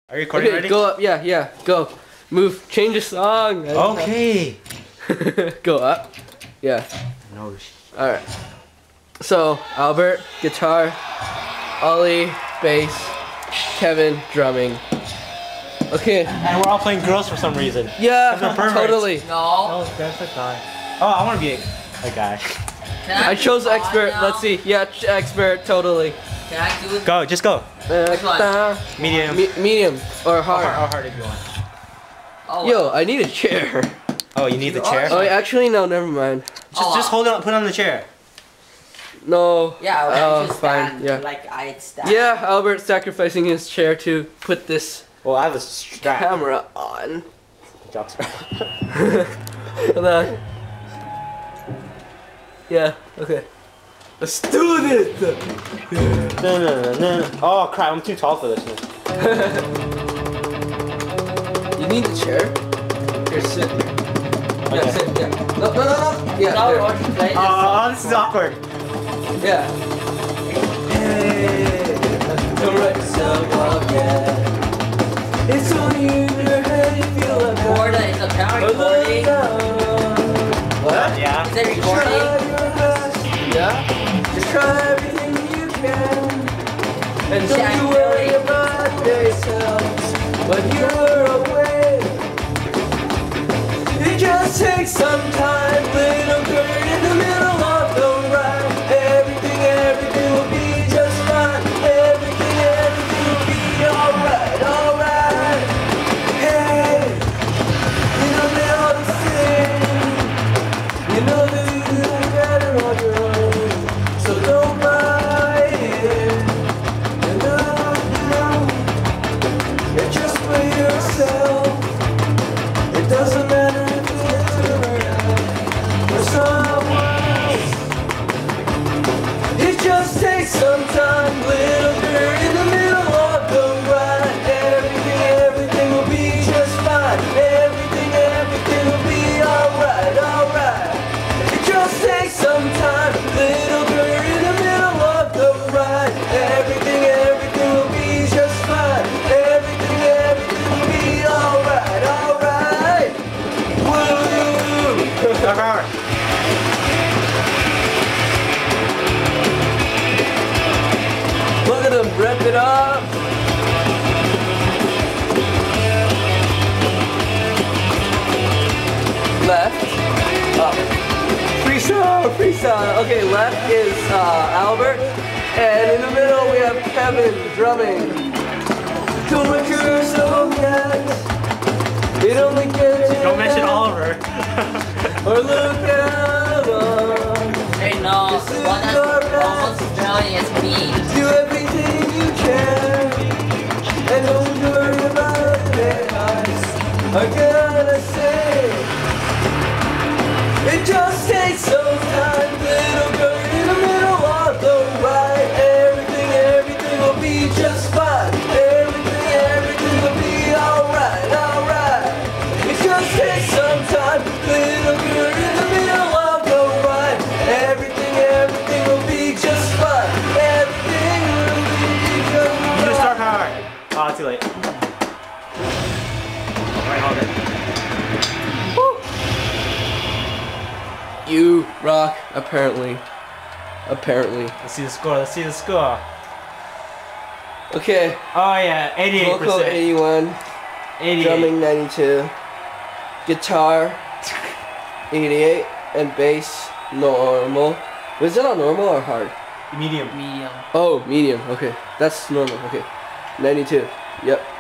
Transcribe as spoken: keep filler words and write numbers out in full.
Are you recording okay, already? Go up, yeah, yeah, go. Move, change the song. Okay. Go up. Yeah. No. Alright. So, Albert, guitar. Ollie, bass. Kevin, drumming. Okay. And we're all playing girls for some reason. Yeah, totally. No. No, that's a guy. Oh, I want to be a, a guy. Can I, I chose expert. now? Let's see. Yeah, expert, totally. Can I do it? Go, just go. Which one? Uh, Medium. me medium or hard. Or hard, or hard if you want. Oh, Yo, I need a chair. Oh, you need the chair? Oh, actually, no, never mind. Just, Oh, just hold it on, put it on the chair. No. Yeah, Oh, I just fine. stand, Yeah. like I stand. Yeah, Albert's sacrificing his chair to put this Well, I have a strap. camera on. Jock strap. Hold on. Yeah, okay. Let's do this! No, no, no, no, no. Oh, crap, I'm too tall for this one. You need the chair? Here, sit. Yeah, Okay. sit, yeah. No, no, no, no! Yeah, No, there. watch you play this. Oh, this is awkward. Yeah. Hey, don't write yourself off yet. It's only in your head you feel like that. Borda is a power Oh, recording. What? Yeah. Is it recording? Yeah? Just try everything you can. And don't Yeah, you worry about yourself when you're away. It just takes some time, little girl, in the middle of the ride. Everything, everything will be just fine. Everything, everything will be alright, alright. Hey, you know they always say, you know that you do better on your own. So don't buy it. You know, you know, yeah, just play yourself. It doesn't matter if it's around or someone else. It just takes some time, little girl, in the middle of the ride. Everything, everything will be just fine. Everything, everything will be alright, alright. It just takes some time, little girl, in the middle of the ride. Everything, everything will be just fine. Everything, everything will be alright, alright. Woo! Alright. Look at them, rep it up. Left, up. Freestyle, freestyle. Okay, left is uh, Albert, and in the middle we have Kevin drumming. Don't look yourself yet. It only gets you. Don't mention Oliver. Or look at them. Hey, no. This is One your that's almost Australian is me. Do everything you can, and don't worry about the eyes. I gotta say, it just takes some time, little girl, in the middle of the ride. Everything, everything will be just fine. Everything, everything will be alright, alright. It just takes some time, little girl, in the middle of the ride. Everything, everything will be just fine. Everything will be just fine. You just start hard. Oh, too late. Alright, hold it. You rock, apparently. Apparently. Let's see the score. Let's see the score. Okay. Oh yeah, eighty-eight Vocal percent. eighty-one. eighty-eight. Drumming ninety-two. Guitar eighty-eight. And bass normal. Was it on normal or hard? Medium. Medium. Oh, medium. Okay. That's normal. Okay. ninety-two. Yep.